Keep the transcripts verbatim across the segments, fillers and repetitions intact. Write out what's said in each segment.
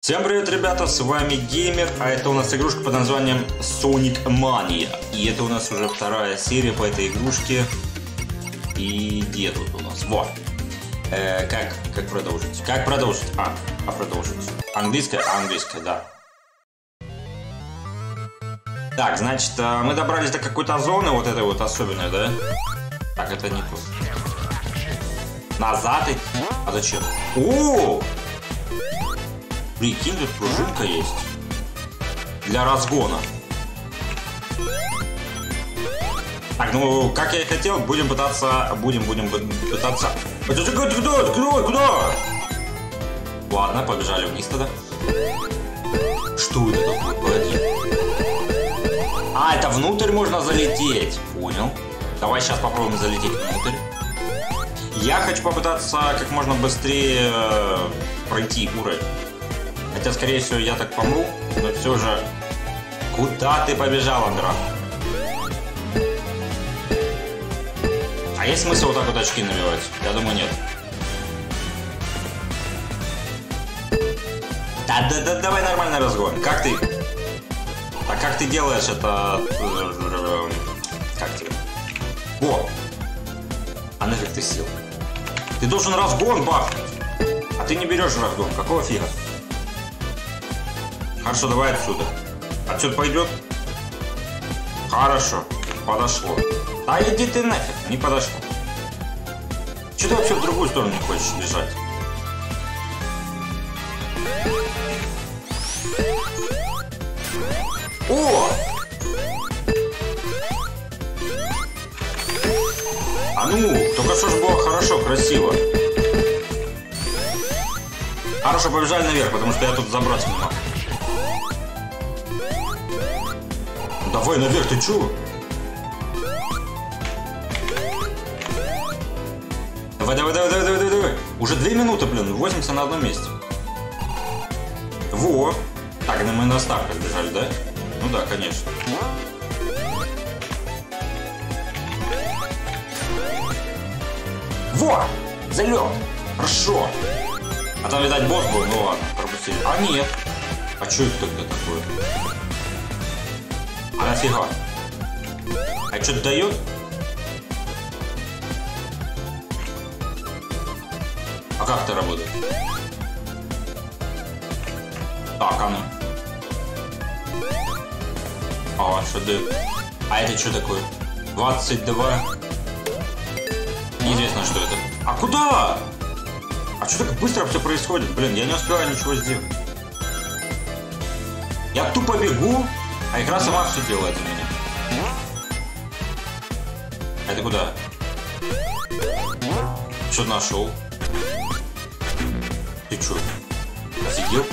Всем привет, ребята, с вами Геймер, а это у нас игрушка под названием Sonic Mania. И это у нас уже вторая серия по этой игрушке. И где тут у нас? Вот. Э, как, как продолжить? Как продолжить? А, а продолжить. Английская? Английская, да. Так, значит, мы добрались до какой-то зоны, вот этой вот особенной, да? Так, это не тут. Назад идти? А зачем? О! Прикинь, тут пружинка есть. Для разгона. Так, ну, как я и хотел, будем пытаться... Будем, будем пытаться... Куда, куда, куда, куда? Ладно, побежали вниз тогда. Что это такое? Погоди. А, это внутрь можно залететь. Понял. Давай сейчас попробуем залететь внутрь. Я хочу попытаться как можно быстрее пройти уровень. Хотя, скорее всего, я так помру, но все же... Куда ты побежал, Андра? А есть смысл вот так вот очки набивать? Я думаю, нет. Да-да-да, давай нормальный разгон. Как ты? А как ты делаешь это... Как тебе? О! А нафиг ты сел? Ты должен разгон бахнуть. А ты не берешь разгон. Какого фига? Хорошо, давай отсюда. Отсюда пойдет? Хорошо, подошло. А иди ты нафиг, не подошло. Че ты вообще в другую сторону не хочешь бежать? О! А ну, только что ж было хорошо, красиво. Хорошо, побежали наверх, потому что я тут забраться не могу. Давай наверх, ты чё? Давай, давай, давай, давай, давай, давай. Уже две минуты, блин, возимся на одном месте. Во. Так, ну мы на ставках бежали, да? Ну да, конечно. Во! Залет! Хорошо. А там, видать, босс был, ну ладно, пропустили. А нет. А что это тогда такое? А нафига? А что-то дает? А как это работает? Так, а ну. А, что дает? А это что такое? двадцать два. Неизвестно, что это. А куда? А что так быстро все происходит? Блин, я не успеваю ничего сделать. Я тупо бегу, а игра сама все делает за меня. А это куда? Что нашел? Ты что? Офигел?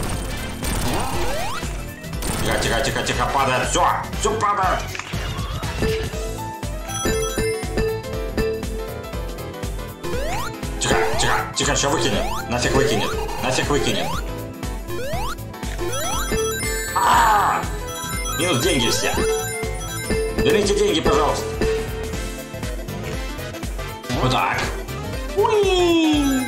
Тихо, тихо, тихо, тихо, падает. Все, все падает. Тихо, тихо, тихо, что выкинет? Нафиг выкинет, нафиг выкинет. А-а-а! Минус деньги все. Верните деньги, пожалуйста. Вот так. Уи!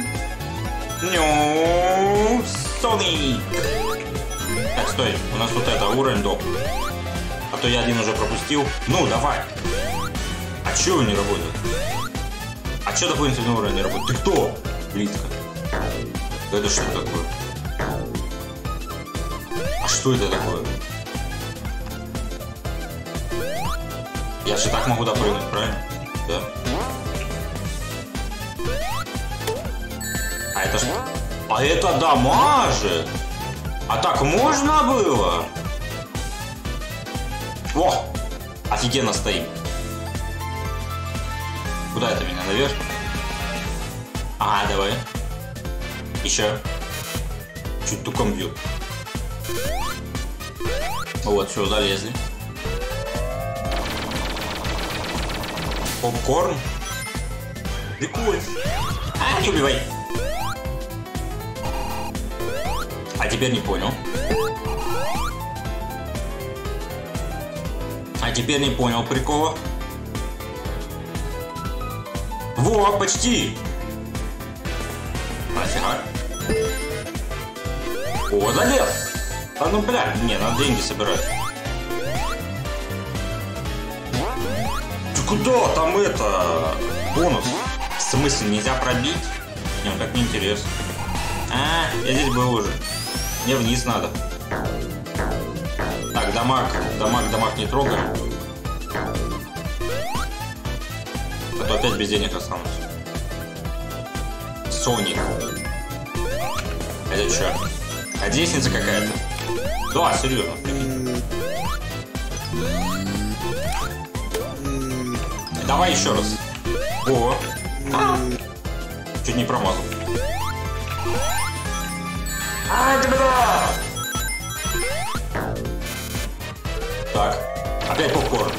Ну, Sonic. Так, стой. У нас тут это уровень доп. А то я один уже пропустил. Ну, давай. А чего не работает? А что дополнительный уровень не работает? Ты кто? Близко. Это что такое? А что это такое? Я же так могу допрыгнуть, правильно? Да. А это что? А это дамажит! А так можно было? О! Офигенно стоим. Куда это меня? Наверх? А, давай. Еще. Чуть туком бьют. Вот, все, залезли. Попкорн. Прикольно. А, не убивай. А теперь не понял. А теперь не понял прикола. Во, почти. Нафига. О, залез! А ну, бля, не, надо деньги собирать. Ты куда? Там это... бонус. В смысле, нельзя пробить? Не, ну так неинтересно. А, я здесь был уже. Мне вниз надо. Так, дамаг, дамаг, дамаг не трогаем. А то опять без денег останусь. Соник. Это что? А лестница какая-то? Да, серьезно. Давай еще раз. О. А. Чуть не промазал. А, бля! Так, опять попкорн.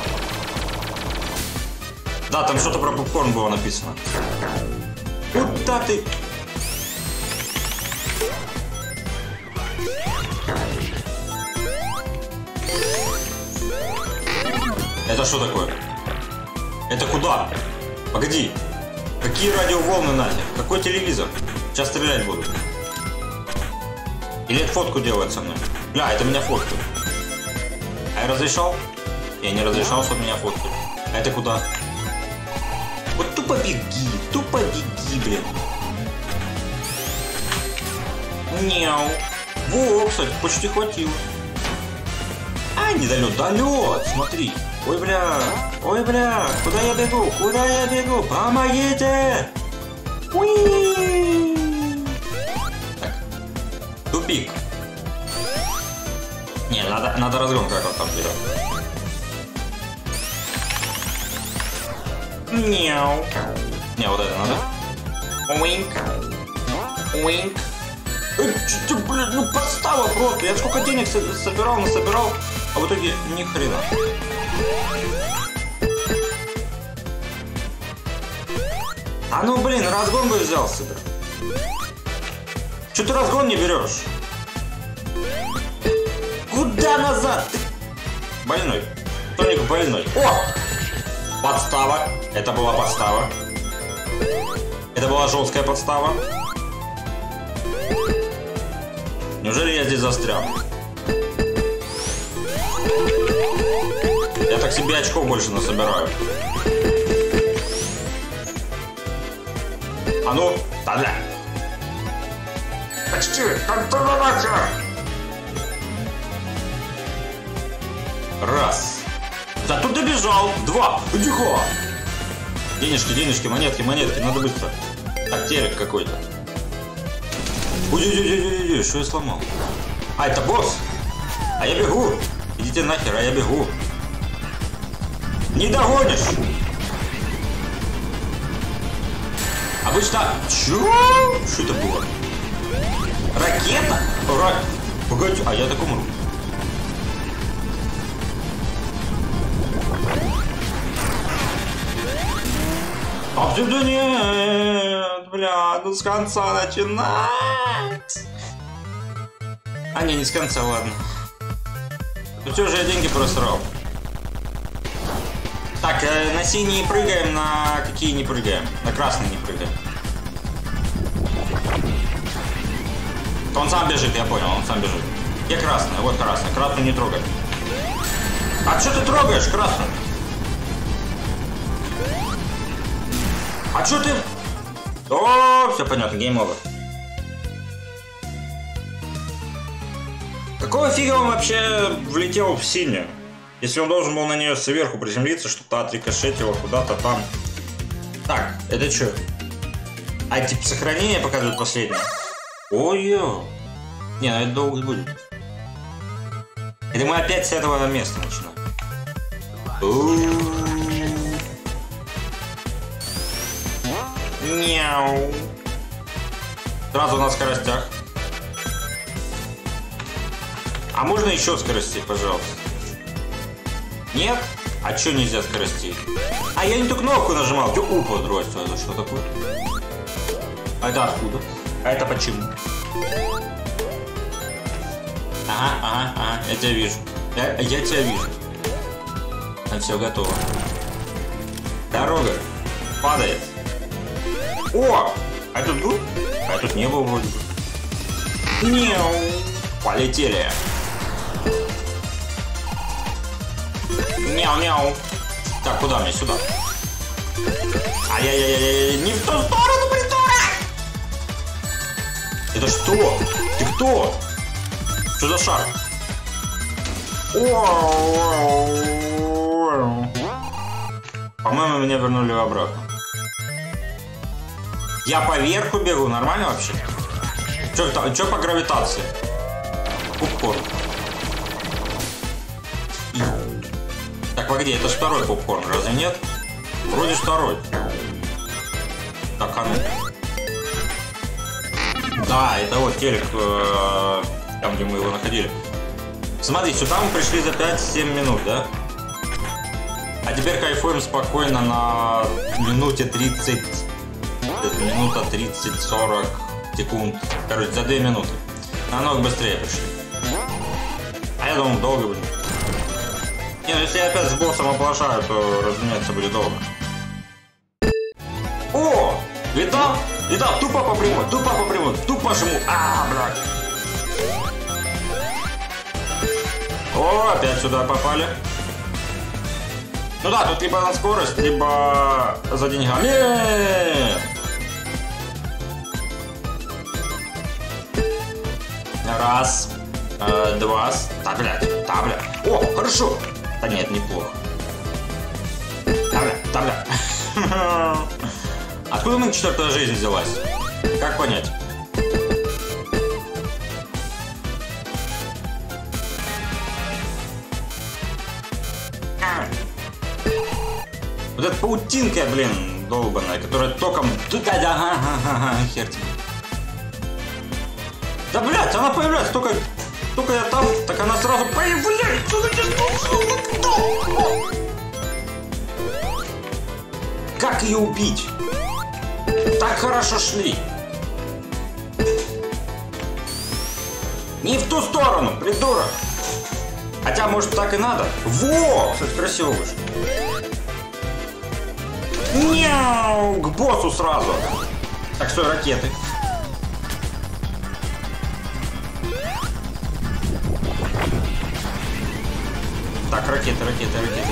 Да, там что-то про попкорн было написано. Куда ты? Это что такое? Это куда? Погоди. Какие радиоволны нафиг? Какой телевизор? Сейчас стрелять буду. Или это фотку делает со мной? Бля, это меня фоткают. А я разрешал? Я не разрешал, чтобы меня фоткали. А это куда? Вот тупо беги, тупо беги, блин. Няу. Во, кстати, почти хватило. А, не долет, долет, смотри. Ой, бля, ой, бля, куда я бегу, куда я бегу, помогите! Уи! Так, тупик. Не, надо, надо разгон, как он там берет. Мяу. Не, вот это надо. Уинк. Уинк. Э, что, блин, ну подстава просто. Я сколько денег собирал, насобирал, а в итоге ни хрена. А ну блин, разгон бы взял себе. Че ты разгон не берешь? Куда назад? Ты... Больной. Тоник больной. О! Подстава. Это была подстава. Это была жесткая подстава. Неужели я здесь застрял? Я так себе очков больше насобираю. А ну, тогда. Почти, контролироваться. Раз. Да тут добежал. Два. Тихо. Денежки, денежки, монетки, монетки. Надо быстро. Так, телек какой-то. Ой-ой-ой-ой-ой, что я сломал? А, это босс. А я бегу. Идите нахер, а я бегу. Не догонишь. Обычно... Чё? Что это было? Ракета? Ра... Погоди, а я так умру. А да нет, бля, ну с конца начинать. А не, не с конца, ладно. Ну все же я деньги просрал. Так, э, на синие прыгаем, на какие не прыгаем? На красные не прыгаем. Он сам бежит, я понял, он сам бежит. Где красная? Вот красная. Красную не трогай. А что ты трогаешь красную? А что ты... О, все понятно, гейм овер. Какого фига он вообще влетел в синюю? Если он должен был на нее сверху приземлиться, что-то отрикошетило куда-то там. Так, это что? А типа сохранение показывает последнее? Ой-ё. Не, ну это долго будет. Это мы опять с этого места начинаем. Мяу. Сразу на скоростях. А можно еще скоростей, пожалуйста? Нет? А что нельзя скоростей? А я не ту кнопку нажимал. Опа, здрасте, это что такое? А это откуда? А это почему? Ага, ага, ага, я тебя вижу. Я, я тебя вижу. А все готово. Дорога падает. О! А тут был? А тут не было вроде бы. Мяу. Полетели. Мяу-мяу. Так, куда мне? Сюда. Ай-яй-яй-яй, не в ту сторону, придурок! Это что? Ты кто? Что за шар? По-моему, меня вернули обратно. Я по верху бегу, нормально вообще? Что, что по гравитации? Попкорн. Так, погоди, это второй попкорн, разве нет? Вроде второй. Так, а ну. Да, это вот телек, э, там, где мы его находили. Смотри, сюда мы пришли за пять-семь минут, да? А теперь кайфуем спокойно на минуте тридцать, минута тридцать-сорок секунд. Короче, за две минуты. Намного быстрее пришли. А я думал, долго будет. Не, ну если я опять с боссом оплошаю, то, разумеется, будет долго. О! Летал? Летал, тупо по прямой, тупо по прямой, тупо жму. А, блядь. О, опять сюда попали. Ну да, тут либо на скорость, либо за деньгами. Раз, э, два, да, блядь, да, блядь. О, хорошо. Да нет, неплохо. Да, блядь, да, блядь. Откуда у меня четвертая жизнь взялась? Как понять? Вот эта паутинка, блин, долбаная, которая током... Хер тебе. Да, блядь, она появляется только... Только я там, так она сразу появляется. Как ее убить? Так хорошо шли. Не в ту сторону, придурок. Хотя, может, так и надо. Во! Кстати, красиво вышло. Няу! К боссу сразу. Так, стой, ракеты. Так, ракеты, ракеты, ракеты.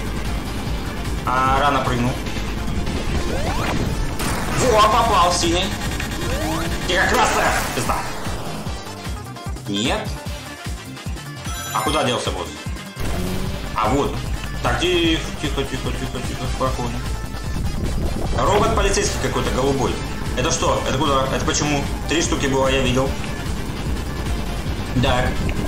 А, рано прыгнул. Во, попал, синий. Тихо, красная. Пизда. Нет. А куда делся босс? А вот. Так, тихо, тихо, тихо, тихо, тихо, спокойно. Робот полицейский какой-то, голубой. Это что? Это куда? Это почему? Три штуки было, я видел. Так.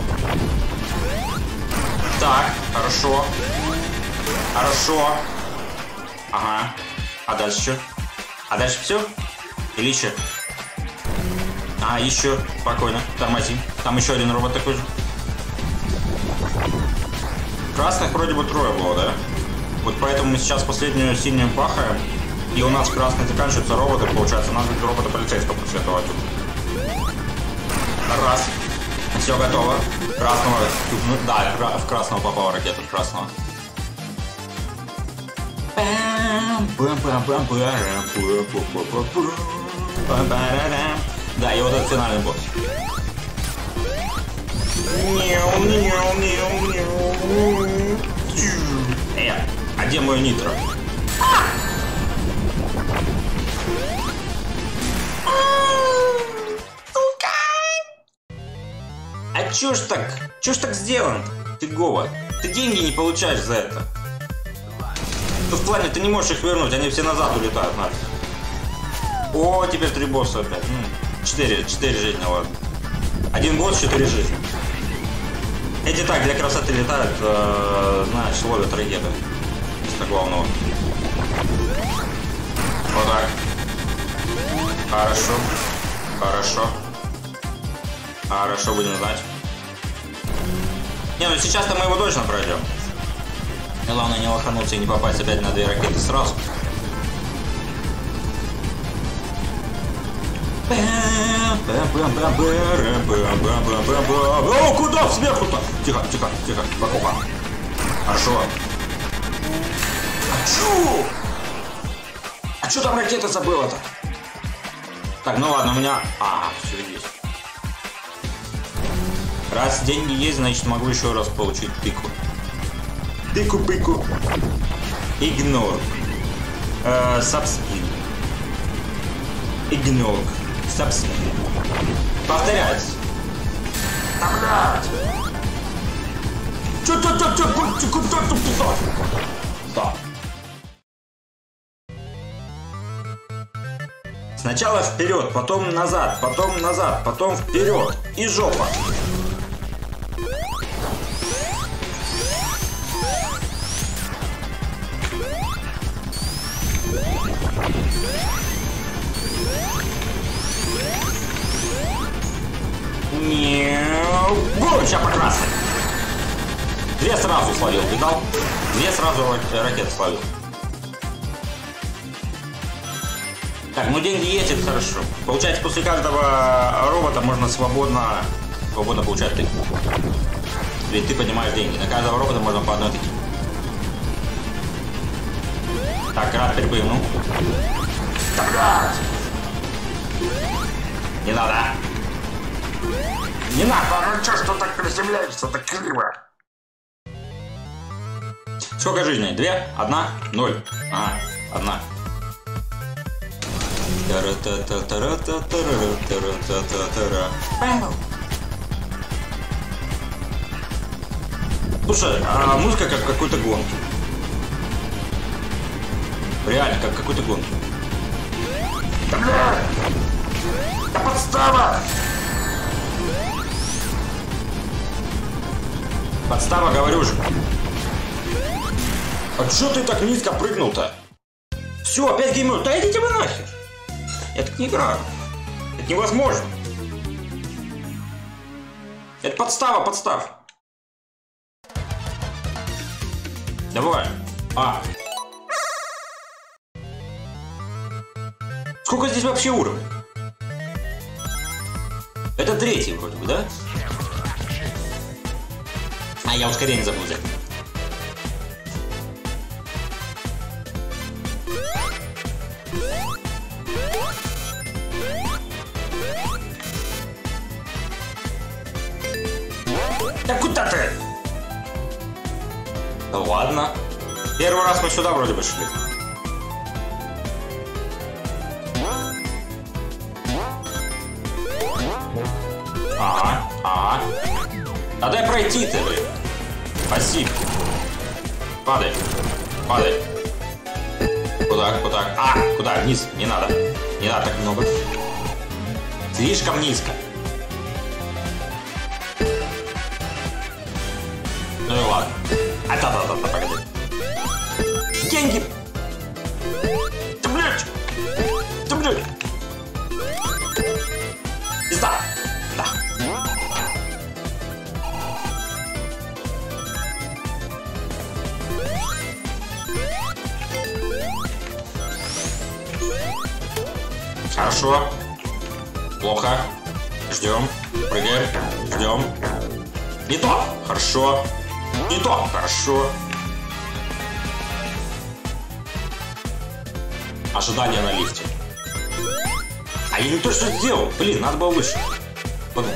Так, хорошо. Хорошо. Ага. А дальше что? А дальше все? Или еще? А, еще. Спокойно. Тормози. Там еще один робот такой же. Красных вроде бы трое было, да? Вот поэтому мы сейчас последнюю синюю бахаем. И у нас красный заканчиваются роботы, получается. У нас будет робота полицейского после этого. Раз. Все готово. Красного. Ну, да, в красного попала ракета. В красного. Да, и вот этот финальный босс. Э, а где мой нитро? А чё ж так? Чё ж так сделано? Ты Гова, ты деньги не получаешь за это. Ну, в плане, ты не можешь их вернуть, они все назад улетают, нафиг. О, теперь три босса опять. Четыре, четыре жизни, ладно. Один босс, четыре жизни. Эти так для красоты летают, э, знаешь, ловят ракеты. Вместо главного. Вот так. Хорошо. Хорошо. Хорошо, будем знать. Не, ну сейчас-то мы его точно пройдем. Главное не лохануться и не попасть опять на две ракеты сразу. О, куда? Сверху-то? Тихо, тихо, тихо. Покупа. Хорошо. А чё? А чё там ракета забыла-то? Так, ну ладно, у меня... А, все есть. Раз деньги есть, значит могу еще раз получить тыку. Тыку-пыку. Игнор. Сабспин. Игнор. Сабспин. Повторять. Блядь. Чё, чё, чё, чё, куда ты писал? Да. Сначала вперед, потом назад, потом назад, потом вперед. И жопа. Бум, сейчас прекрасно. Две сразу словил, видал? Две сразу ракеты словил. Так, ну деньги есть, это хорошо. Получается, после каждого робота можно свободно, свободно получать тык. Ведь ты поднимаешь деньги. На каждого робота можно по одной тыке. Так, раз перепрыгнул. Не надо. Не надо, ну чё, что так приземляешься, так криво? Сколько жизней? Две? Одна? Ноль. Ага, одна. Слушай, а музыка как в какой-то гонке. Реально, как в какой-то гонке. Да бля! Да подстава! Подстава, говорю же. А чё ты так низко прыгнул-то? Все, опять геймер. Да идите вы нахер. Я так не играю. Это невозможно. Это подстава, подстав. Давай. А. Сколько здесь вообще уровней? Это третий вроде бы, да? А, я ускорение забыл взять. Да куда ты? Да ладно. Первый раз мы сюда вроде бы шли. Ага, ага. А дай пройти-то, блин. Спасибо. Падай. Падай. Куда, куда? А, куда? Вниз. Не надо. Не надо так много. Слишком низко. Ну и ладно. А да, да, да, да, погоди. Деньги! Да блядь! Да блядь! Пизда! Да. Хорошо. Плохо. Ждем. Прыгаем. Ждем. Не то. Хорошо. Не то. Хорошо. Ожидание на лифте. А я не то что сделал. Блин, надо было выше. Подумай.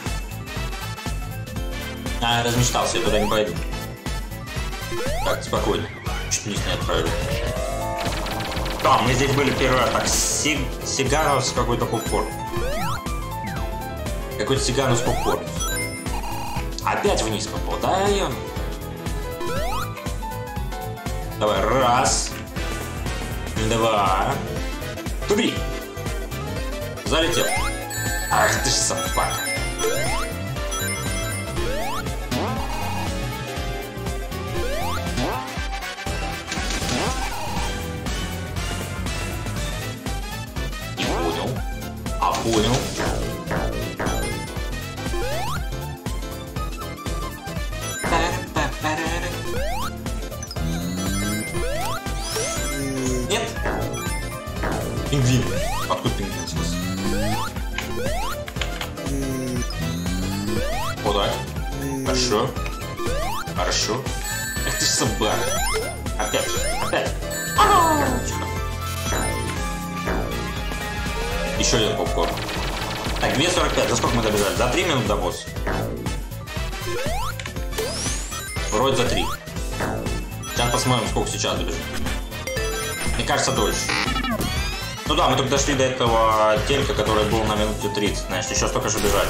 А, размечтался, я туда не пойду. Так, спокойно. Чуть вниз не отправили. Да, мы здесь были первый раз. Так, сиг... Сиганус какой-то попкорн. Какой-то Сиганус попкорн. Опять вниз попал, да, я... Давай, раз. Два. Три. Залетел. Ах ты ж собака. Не понял. А понял. Нет? Пингвин. Откуда пингвин здесь? Вот так. Хорошо. Хорошо. Эх ты ж собака. Опять. Опять. Еще один попкорн. Так, две сорок пять. За сколько мы добежали? За три минут до босса. Вроде за три. Сейчас посмотрим, сколько сейчас добежит. Мне кажется, дольше. Ну да, мы только дошли до этого телька, который был на минуте тридцать. Значит, еще столько же бежать.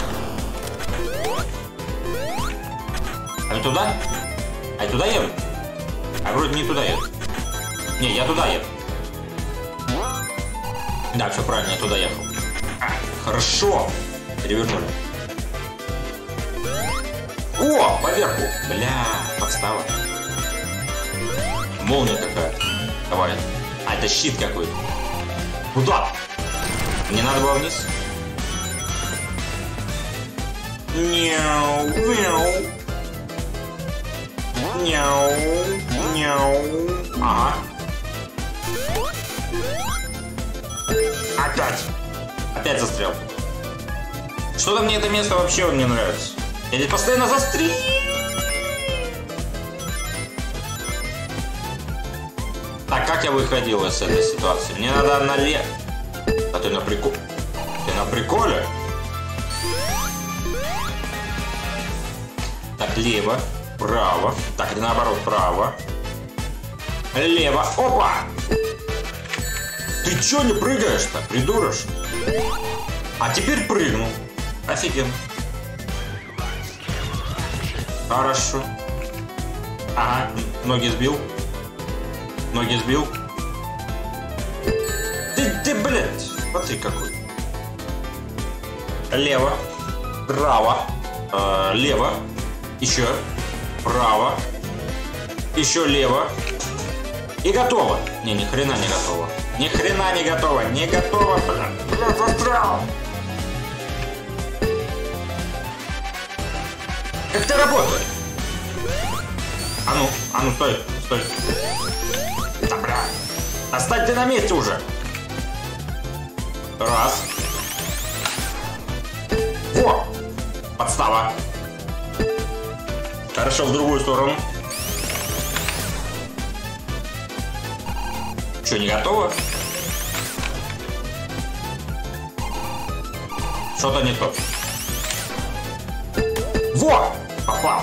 А не туда? А я туда еду? А вроде не туда еду. Не, я туда еду. Да, все правильно, я туда ехал. А, хорошо. Перевернули. О, поверху. Бля, подстава. Молния какая. Давай. А, это щит какой-то. Куда? Мне надо было вниз. Няу, мяу. Няу, няу. Ага. Опять. Опять застрял. Что-то мне это место вообще не нравится. Я здесь постоянно застрял. Так, как я выходил из этой ситуации? Мне надо налево. А ты на приколе? Ты на приколе? Так, лево, право. Так, это наоборот, право. Лево. Опа! Ты чё не прыгаешь-то, придурок? А теперь прыгнул. Офигенно. Хорошо. Ага, ноги сбил. Ноги сбил. Ты, ты, блядь, смотри какой. Лево. Право. Э, лево. Еще. Право. Еще лево. И готово. Не, ни хрена не готово. Ни хрена не готово. Не готово, блядь. Блядь, застрял. Как это работает? А ну, а ну, стой, стой. Да, бля. Оставь ты на месте уже. Раз. Во! Подстава. Хорошо, в другую сторону. Что, не готово? Что-то не то. Во! Попал.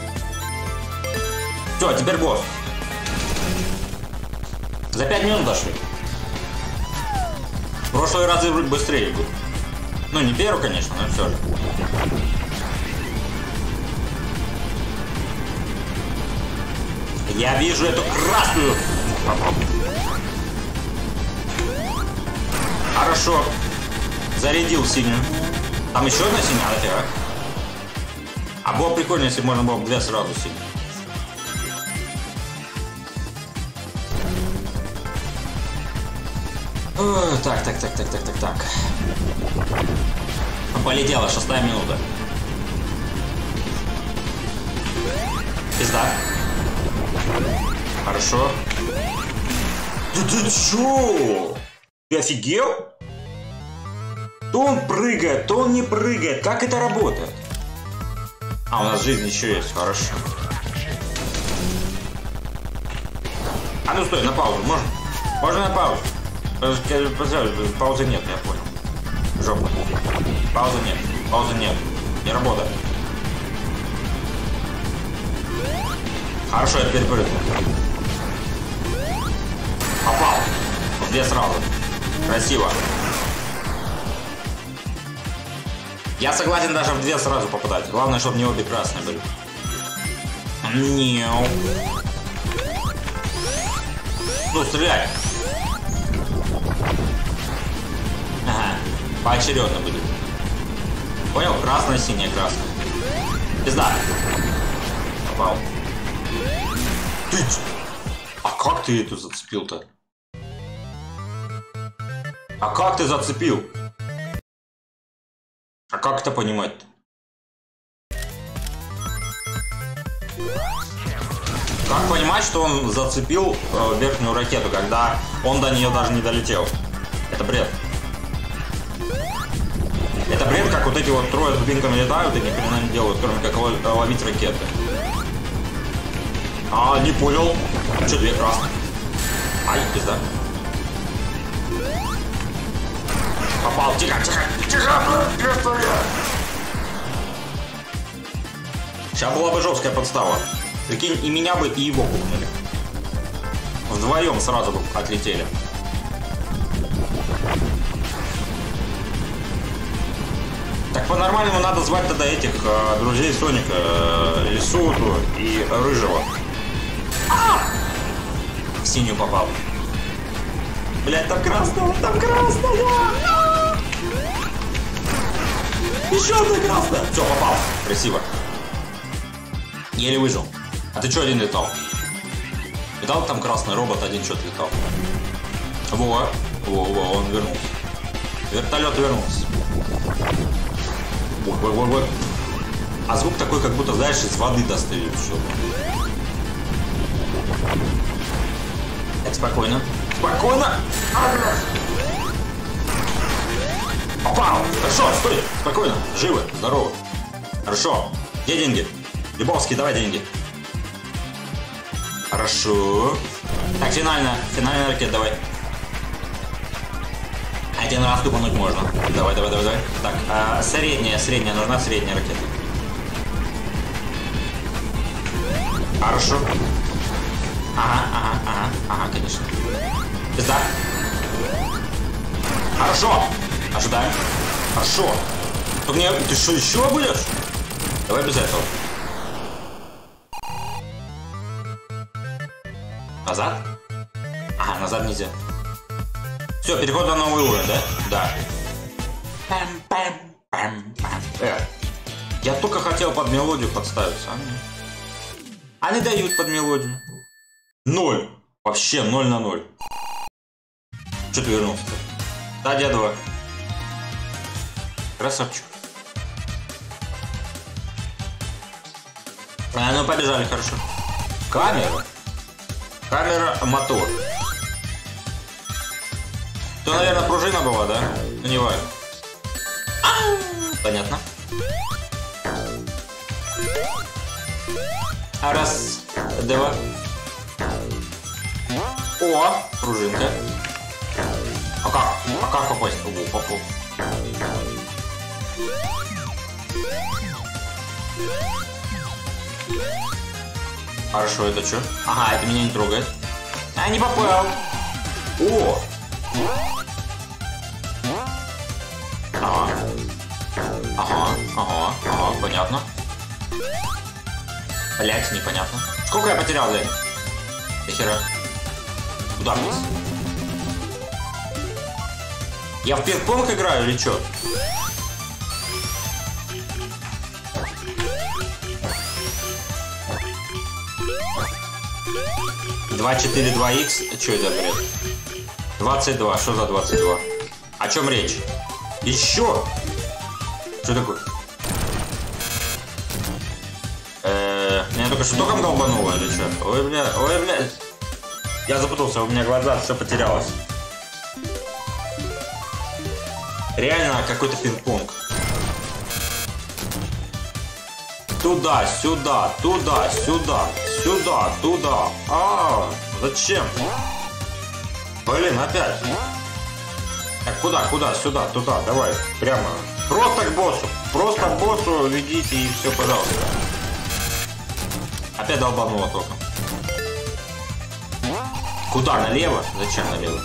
Все, теперь босс. За пять минут дошли. В прошлые разы быстрее был. Ну, не первый, конечно, но все же. Я вижу эту красную. Хорошо. Зарядил синюю. Там еще одна синяя, нафига? А было прикольно, если можно было две сразу синие. О, так, так, так, так, так, так, так. Полетела, шестая минута. Пизда. Хорошо. Да ты чё? Ты офигел? То он прыгает, то он не прыгает. Как это работает? А, у нас жизнь еще есть, хорошо. А ну стой, на паузу, можно? Можно на паузу? Паузы нет, я понял. Жопа. Паузы нет, паузы нет. Не работает. Хорошо, я теперь прыгну. Попал. В две сразу. Красиво. Я согласен даже в две сразу попадать. Главное, чтобы не обе красные были. Неу. Ну, стреляй. Ага. Поочередно будет. Понял? Красная, синяя, красная. Пизда. Попал. Ты... А как ты эту зацепил-то? А как ты зацепил? А как это понимать-то? Как понимать, что он зацепил э, верхнюю ракету, когда он до нее даже не долетел? Это бред. Это бред, как вот эти вот трое с дубинками летают и ни хрена не делают, кроме как ловить ракеты. А, не понял. Че, две красные? Ай, пизда. Попал, тихо, тихо, тихо, Сейчас была бы жесткая подстава. Прикинь, и меня бы, и его пукнули. Вдвоем сразу бы отлетели. Так по-нормальному надо звать тогда этих э, друзей Соника, э, Лисуту и Рыжего. А! В синюю попал. Блять, там красного, там красного! Еще одна красная! Все, попал. Красиво. Еле выжил. А ты что один летал? Видал, там красный робот один что-то летал. Во, во, во, он вернулся. Вертолет вернулся. Ой, ой, ой, ой. А звук такой, как будто, знаешь, из воды достают что-то. Так, спокойно. Спокойно! Попал! Хорошо, стой! Спокойно, живы, здорово. Хорошо. Где деньги? Любовский, давай деньги. Хорошо. Так, финально. Финальный ракет, давай. Один раз тупануть можно. Давай, давай, давай, давай. Так, а, средняя, средняя, нужна средняя ракета. Хорошо. Ага, ага, ага, ага, конечно. Пизда. Хорошо. Ожидаем. Хорошо. Ты, мне... Ты что, еще будешь? Давай без этого. Назад? Ага, назад нельзя. Все, переход на новый уровень, да? Да. Пам, пам, пам, пам. Э, я только хотел под мелодию подставиться. А они дают под мелодию. Ноль. Вообще ноль на ноль. Че ты вернулся-то? Да, дядова. Красавчик. А, ну побежали, хорошо. Камера. Камера, мотор. То, наверное, пружина была, да? Ну, не важно. Понятно. Раз, два. О, пружинка. А как? А как попасть? О, попал. Хорошо, это что? Ага, это меня не трогает. А, не попал. О! Ага. Ага, ага, ага, понятно. Блять, непонятно. Сколько я потерял, блядь? Нахера? Куда вниз? Я в пинг-понг играю или что? два четыре два икс. Что это, блядь? двадцать два. Что за двадцать два? О чем речь? Еще? Что такое? Э-э, меня только что током долбануло или что? Ой, бля, ой, бля. Я запутался, у меня глаза, все потерялось. Реально какой-то пинг-понг. Туда, сюда, туда, сюда, сюда, туда. А, зачем? Блин, опять. Так, куда, куда, сюда, туда, давай, прямо. Просто к боссу, просто к боссу ведите и все, пожалуйста. Опять долбануло током. Куда, налево? Зачем налево?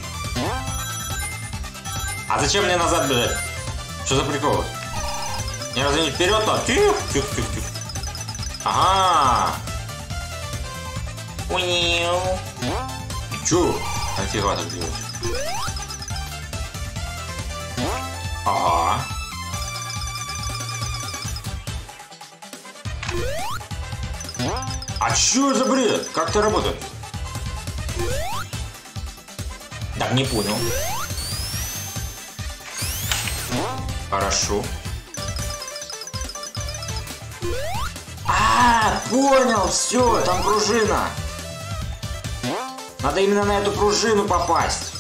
А зачем мне назад бежать? Что за прикол? Не разве не вперед, а? Тихо, тихо, тихо, тихо. Ага. Уиу. Чё? Нафига так делать? Ага. А чё за бред? Как это работает? Так, не понял. Хорошо. А, понял, все, там пружина. Надо именно на эту пружину попасть.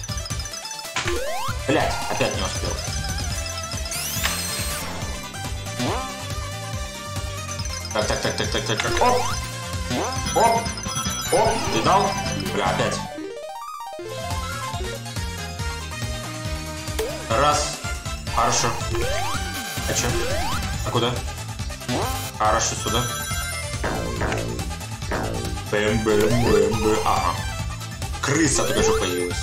Блять, опять не успел. Так, так, так, так, так, так, так. Оп! Оп! Оп! Ты дал? Бля, опять. Раз. Хорошо. А чё? А куда? Хорошо, сюда. Бэм, бэм, бэм, бэм. Ага. Крыса только что появилась.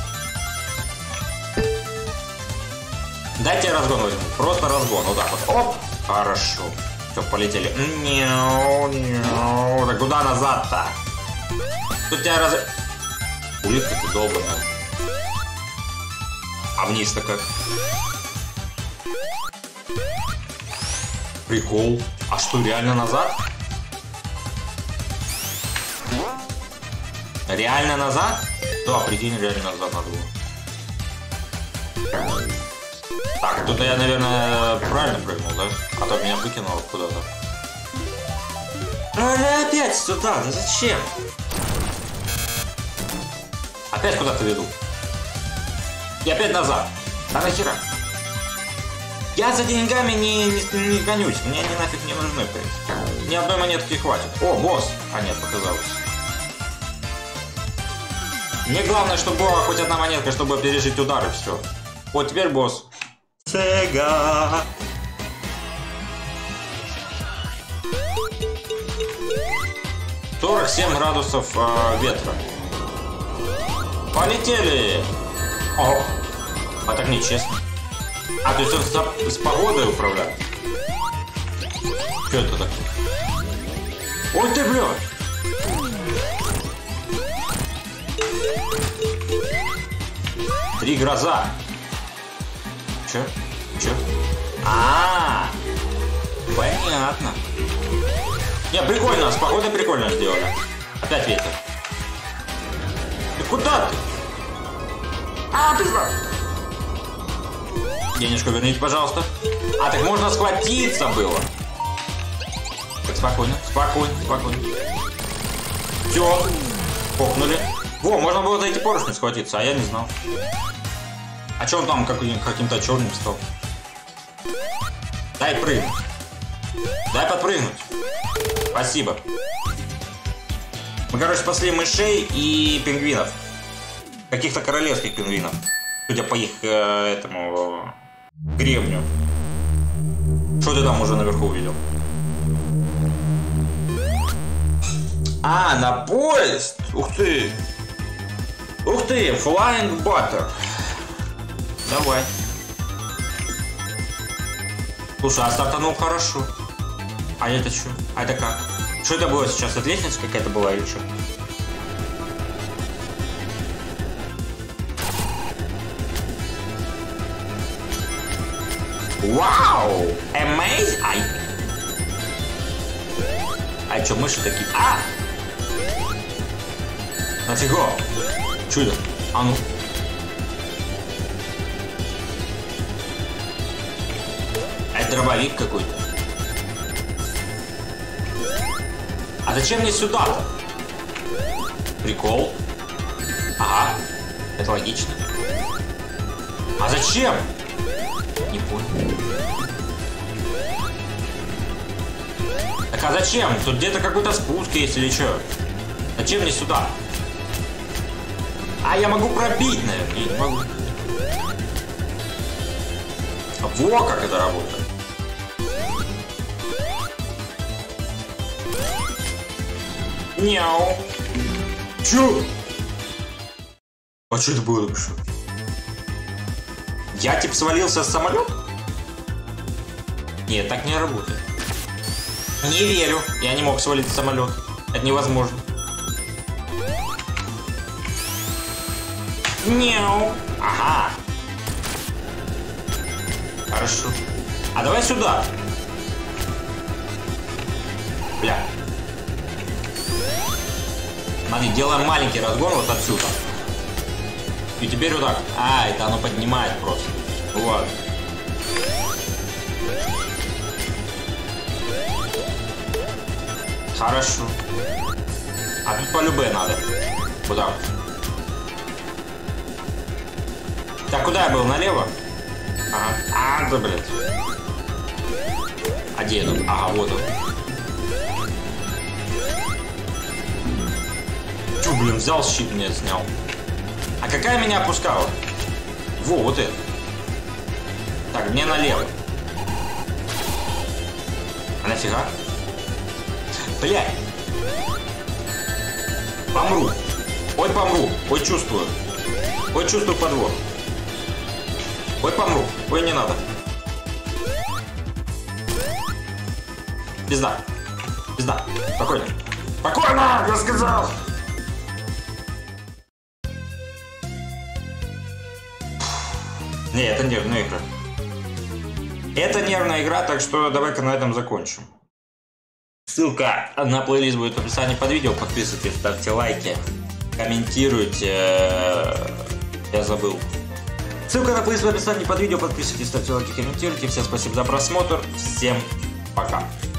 Дайте я разгон возьму. Просто разгон. Вот так вот. Оп. Хорошо. Все, полетели. Няу, няу. Так куда назад-то? Тут тебя раз... Улитка ты долбаная. А вниз-то как? Прикол. А что, реально назад? Реально назад? Да, прикинь, реально назад надо было. Так, тут я, наверное, правильно прыгнул, да? А то меня выкинуло куда-то. А, опять сюда, да зачем? Опять куда-то веду. И опять назад. Да нахера? Я за деньгами не, не, не гонюсь. Мне они нафиг не нужны, в принципе. Ни одной монетки хватит. О, босс! А нет, показалось. Мне главное, чтобы была хоть одна монетка, чтобы пережить удар, и все. Вот теперь босс. Сега. сорок семь градусов э, ветра. Полетели! О, а так нечестно. А, то есть он с, с погодой управляет? Что это такое? Ой ты, блядь! Три гроза. Чё? Чё? А, -а, -а. Понятно. Не, прикольно, с погодой прикольно сделали. Опять ветер. Ты куда ты? А, пизда! Денежку верните, пожалуйста. А, так можно схватиться было. Так, спокойно, спокойно, спокойно. Все, похнули. Во, можно было за эти поручни схватиться, а я не знал. А че он там каким-то черным стал? Дай прыгнуть. Дай подпрыгнуть. Спасибо. Мы, короче, спасли мышей и пингвинов. Каких-то королевских пингвинов. Судя по их э, этому гребню. Что ты там уже наверху увидел? А, на поезд? Ух ты! Ух ты! Flying Butter. Давай. Слушай, а стартанул хорошо. А это что? А это как? Что это было сейчас? Это лестница какая-то была или что? Вау! Amazing! Ай! А что, мыши такие? А! Нафига? Чудо! А ну! Это дробовик какой-то. А зачем мне сюда-то? Прикол. Ага. Это логично. А зачем? Не понял. Так а зачем? Тут где-то какой-то спуск есть или что? Зачем мне сюда? А я могу пробить, наверное. Не, не могу. Во как это работает. Няу. Чё? А что это было вообще? Я типа свалился с самолета? Нет, так не работает. Не верю. Я не мог свалиться с самолета. Это невозможно. Няу. Ага. Хорошо. А давай сюда. Бля. Смотри, делаем маленький разгон вот отсюда. И теперь вот так. А, это оно поднимает просто. Вот. Хорошо. А тут по любе надо. Куда? Так, куда я был? Налево? Ага. А, да, блядь. А где я тут? Ага, вот он. Чё, блин, взял щит, мне снял. А какая меня опускала? Во, вот это. Так, мне налево. А нафига? Блядь. Помру. Ой, помру. Ой, чувствую. Ой, чувствую подвох. Ой, помру. Ой, не надо. Пизда. Пизда. Спокойно. Спокойно, я сказал. Не, это нервная игра. Это нервная игра, так что давай-ка на этом закончим. Ссылка на плейлист будет в описании под видео. Подписывайтесь, ставьте лайки, комментируйте. Я забыл. Ссылка на плейлист в описании под видео. Подписывайтесь, ставьте лайки, комментируйте. Всем спасибо за просмотр. Всем пока.